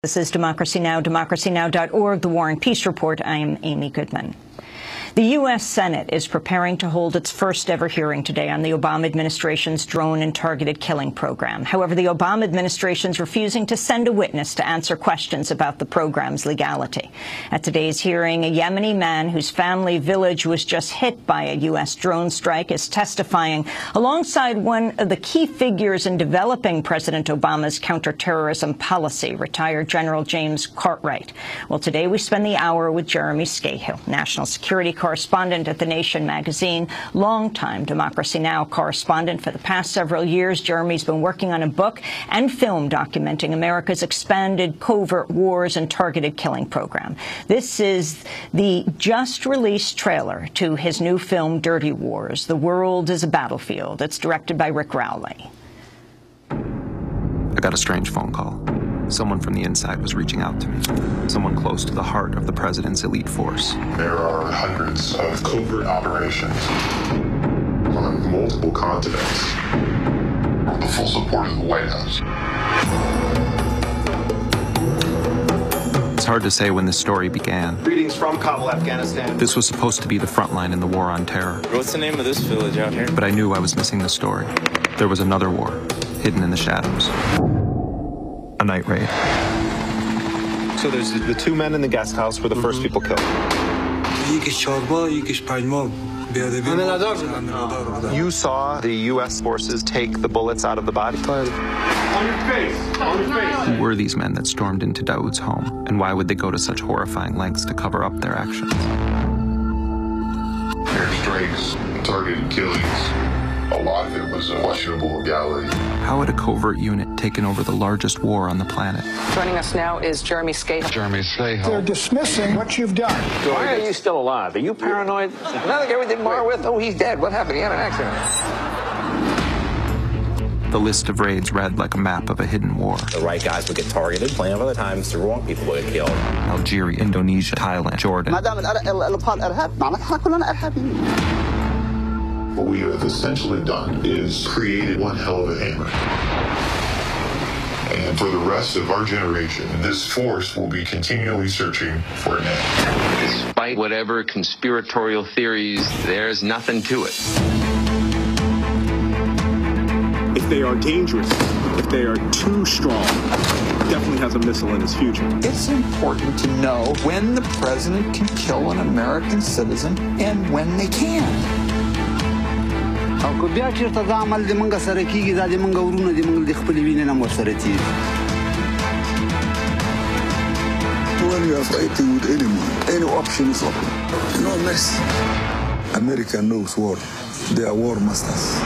This is Democracy Now!, democracynow.org, The War and Peace Report. I am Amy Goodman. The U.S. Senate is preparing to hold its first-ever hearing today on the Obama administration's drone and targeted killing program. However, the Obama administration is refusing to send a witness to answer questions about the program's legality. At today's hearing, a Yemeni man whose family village was just hit by a U.S. drone strike is testifying alongside one of the key figures in developing President Obama's counterterrorism policy, retired General James Cartwright. Well, today we spend the hour with Jeremy Scahill, national security correspondent at The Nation magazine, longtime Democracy Now! Correspondent for the past several years. Jeremy's been working on a book and film documenting America's expanded covert wars and targeted killing program. This is the just-released trailer to his new film, Dirty Wars: The World is a Battlefield. It's directed by Rick Rowley. I got a strange phone call. Someone from the inside was reaching out to me. Someone close to the heart of the president's elite force. There are hundreds of covert operations on multiple continents with the full support of the White House. It's hard to say when this story began. Greetings from Kabul, Afghanistan. This was supposed to be the front line in the war on terror. What's the name of this village out here? But I knew I was missing the story. There was another war, hidden in the shadows. A night raid. So there's the two men in the guest house were the first people killed. You saw the U.S. forces take the bullets out of the body? On your face! On your face! Who were these men that stormed into Daoud's home? And why would they go to such horrifying lengths to cover up their actions? Airstrikes, targeted killings. A lot of it was questionable legality. How had a covert unit taken over the largest war on the planet? Joining us now is Jeremy Scahill. Jeremy Scahill. They're dismissing what you've done. Why are you still alive? Are you paranoid? Now that everything more with? Oh, he's dead. What happened? He had an accident. The list of raids read like a map of a hidden war. The right guys would get targeted. Plenty of other times, the wrong people would get killed. Algeria, Indonesia, Thailand, Jordan. What we have essentially done is created one hell of a hammer. And for the rest of our generation, this force will be continually searching for an end. Despite whatever conspiratorial theories, there's nothing to it. If they are dangerous, if they are too strong, definitely has a missile in his future. It's important to know when the president can kill an American citizen and when they can't. او بیا چیرته دا عمل د منګه سره کیږي دا د منګه ورونه د منګه د خپل وینې نه سره تیر. When you are fighting with anyone, any option is open. No mercy. America knows war. They are war masters.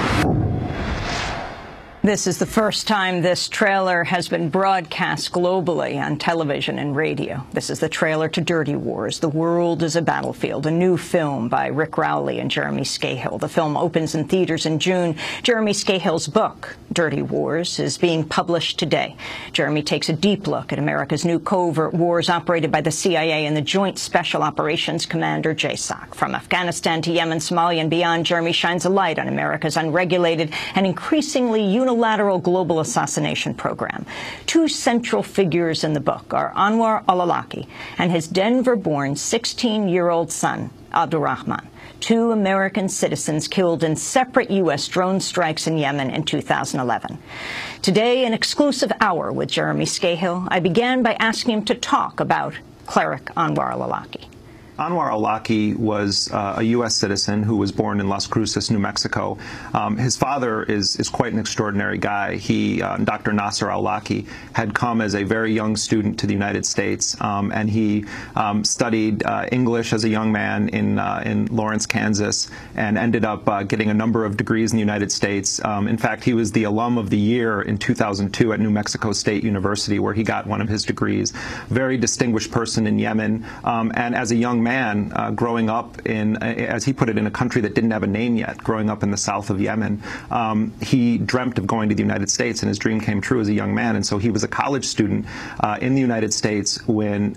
This is the first time this trailer has been broadcast globally on television and radio. This is the trailer to Dirty Wars: The World is a Battlefield, a new film by Rick Rowley and Jeremy Scahill. The film opens in theaters in June. Jeremy Scahill's book, Dirty Wars, is being published today. Jeremy takes a deep look at America's new covert wars operated by the CIA and the Joint Special Operations Commander, JSOC. From Afghanistan to Yemen, Somalia, and beyond, Jeremy shines a light on America's unregulated and increasingly unilateral global assassination program. Two central figures in the book are Anwar al-Awlaki and his Denver-born 16-year-old son, Abdurrahman, two American citizens killed in separate U.S. drone strikes in Yemen in 2011. Today, an exclusive hour with Jeremy Scahill, I began by asking him to talk about cleric Anwar al-Awlaki. Anwar al-Awlaki was a U.S. citizen who was born in Las Cruces, New Mexico. His father is quite an extraordinary guy. He, Dr. Nasser al-Awlaki, had come as a very young student to the United States, and he studied English as a young man in Lawrence, Kansas, and ended up getting a number of degrees in the United States. In fact, he was the alum of the year in 2002 at New Mexico State University, where he got one of his degrees. Very distinguished person in Yemen, and as a young man, man growing up in, as he put it, in a country that didn't have a name yet, growing up in the south of Yemen, he dreamt of going to the United States, and his dream came true as a young man. And so he was a college student in the United States when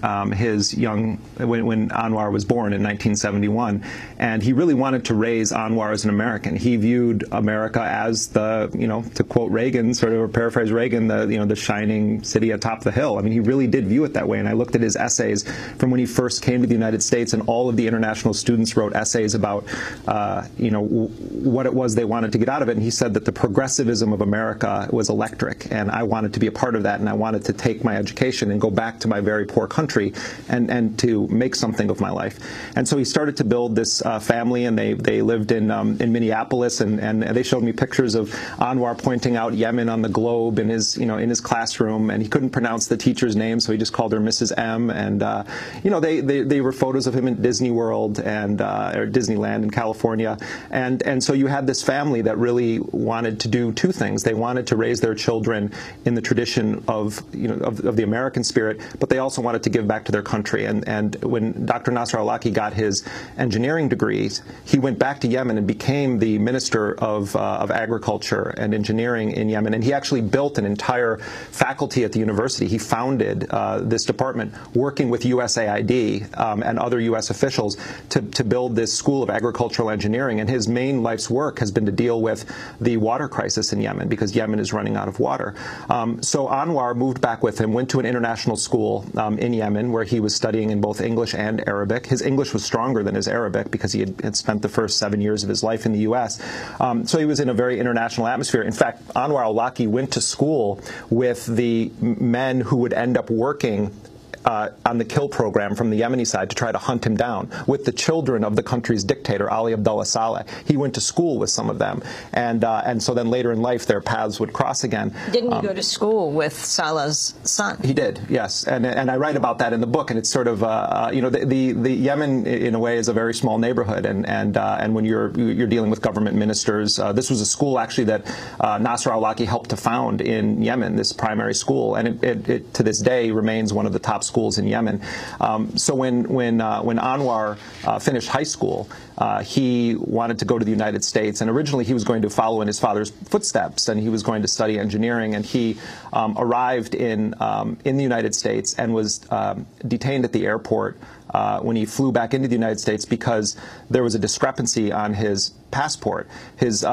when Anwar was born in 1971, and he really wanted to raise Anwar as an American. He viewed America as the, to quote Reagan, sort of, or paraphrase Reagan, the shining city atop the hill. I mean, he really did view it that way. And I looked at his essays from when he first came to the United States, and all of the international students wrote essays about, what it was they wanted to get out of it. And he said that the progressivism of America was electric, and I wanted to be a part of that, and I wanted to take my education and go back to my very poor country and to make something of my life. And so he started to build this family, and they lived in Minneapolis, and they showed me pictures of Anwar pointing out Yemen on the globe in his classroom, and he couldn't pronounce the teacher's name, so he just called her Mrs. M. And they were photos of him in Disney World or Disneyland in California, and so you had this family that really wanted to do two things. They wanted to raise their children in the tradition of the American spirit, but they also wanted to give back to their country. And when Dr. Nasser al-Awlaki got his engineering degrees, he went back to Yemen and became the Minister of Agriculture and Engineering in Yemen. And he actually built an entire faculty at the university. He founded this department, working with USAID and other U.S. officials to build this School of Agricultural Engineering. And his main life's work has been to deal with the water crisis in Yemen, because Yemen is running out of water. So Anwar moved back with him, went to an international school in Yemen, where he was studying in both English and Arabic. His English was stronger than his Arabic, because he had spent the first 7 years of his life in the U.S. So he was in a very international atmosphere. In fact, Anwar al-Awlaki went to school with the men who would end up working on the kill program from the Yemeni side to try to hunt him down, with the children of the country's dictator, Ali Abdullah Saleh. He went to school with some of them, and so then later in life their paths would cross again. Didn't he go to school with Saleh's son? He did, yes, and I write about that in the book. And it's sort of the Yemen in a way is a very small neighborhood, and when you're dealing with government ministers, this was a school actually that Nasser al-Awlaki helped to found in Yemen, this primary school, and it to this day remains one of the top schools in Yemen. So when Anwar finished high school, he wanted to go to the United States, and originally he was going to follow in his father's footsteps, and he was going to study engineering. And he arrived in the United States and was detained at the airport when he flew back into the United States, because there was a discrepancy on his passport. His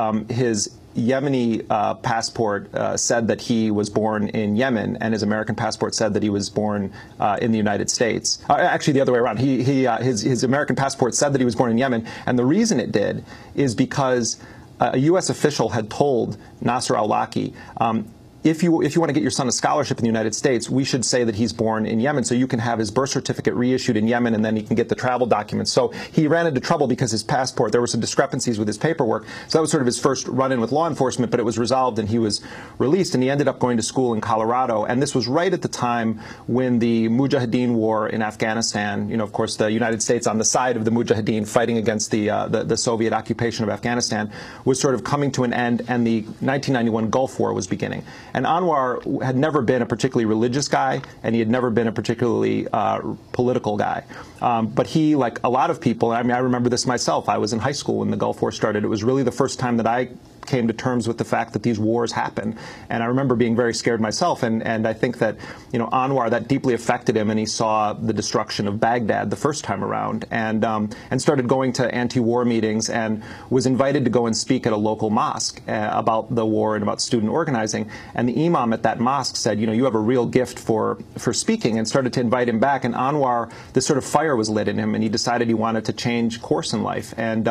Yemeni passport said that he was born in Yemen, and his American passport said that he was born in the United States. Actually, the other way around. His American passport said that he was born in Yemen, and the reason it did is because a U.S. official had told Nasser al-Awlaki, if you want to get your son a scholarship in the United States, we should say that he's born in Yemen, so you can have his birth certificate reissued in Yemen, and then he can get the travel documents. So he ran into trouble because his passport, there were some discrepancies with his paperwork. So that was sort of his first run-in with law enforcement, but it was resolved and he was released, and he ended up going to school in Colorado. And this was right at the time when the Mujahideen war in Afghanistan, of course, the United States on the side of the Mujahideen fighting against the Soviet occupation of Afghanistan, was sort of coming to an end, and the 1991 Gulf War was beginning. And Anwar had never been a particularly religious guy, and he had never been a particularly political guy. But he, like a lot of people, I mean, I remember this myself. I was in high school when the Gulf War started. It was really the first time that I came to terms with the fact that these wars happen. And I remember being very scared myself. And I think that, Anwar, that deeply affected him, and he saw the destruction of Baghdad the first time around, and started going to anti-war meetings, and was invited to go and speak at a local mosque about the war and about student organizing. And the imam at that mosque said, you have a real gift for speaking, and started to invite him back. And Anwar, this sort of fire was lit in him, and he decided he wanted to change course in life, and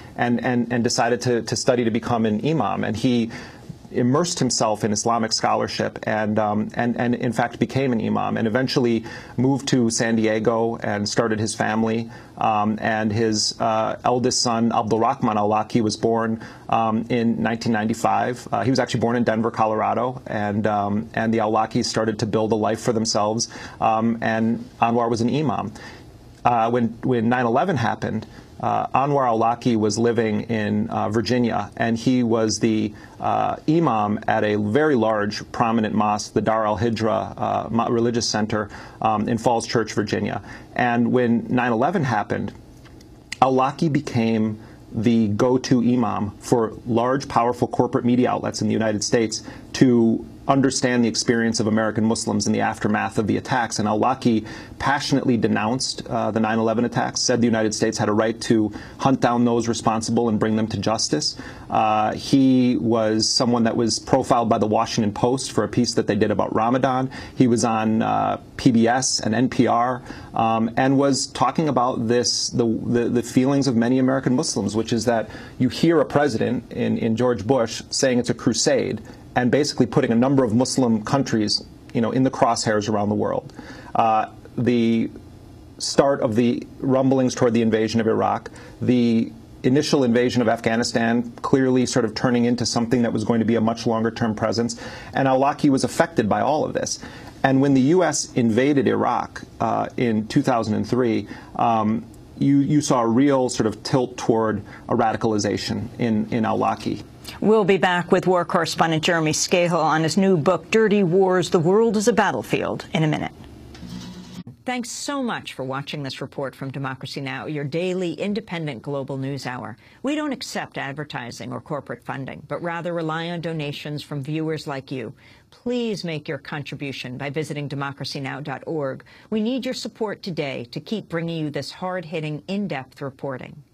decided to study to become an imam. And he immersed himself in Islamic scholarship, and in fact became an imam, and eventually moved to San Diego and started his family. And his eldest son, Abdul Rahman al-Awlaki, was born in 1995. He was actually born in Denver, Colorado, and the al-Awlakis started to build a life for themselves, and Anwar was an imam. When 9/11 happened, Anwar al-Awlaki was living in Virginia, and he was the imam at a very large, prominent mosque, the Dar al-Hijra religious center in Falls Church, Virginia. And when 9/11 happened, al-Awlaki became the go-to imam for large, powerful corporate media outlets in the United States to understand the experience of American Muslims in the aftermath of the attacks. And al-Awlaki passionately denounced the 9/11 attacks, said the United States had a right to hunt down those responsible and bring them to justice. He was someone that was profiled by the Washington Post for a piece that they did about Ramadan. He was on PBS and NPR and was talking about the feelings of many American Muslims, which is that you hear a president in George Bush saying it's a crusade, and basically putting a number of Muslim countries, in the crosshairs around the world. The start of the rumblings toward the invasion of Iraq, the initial invasion of Afghanistan clearly sort of turning into something that was going to be a much longer-term presence, and al-Awlaki was affected by all of this. And when the U.S. invaded Iraq in 2003, you saw a real sort of tilt toward a radicalization in al-Awlaki. We'll be back with war correspondent Jeremy Scahill on his new book, Dirty Wars, The World as a Battlefield, in a minute. Thanks so much for watching this report from Democracy Now!, your daily independent global news hour. We don't accept advertising or corporate funding, but rather rely on donations from viewers like you. Please make your contribution by visiting democracynow.org. We need your support today to keep bringing you this hard-hitting, in-depth reporting.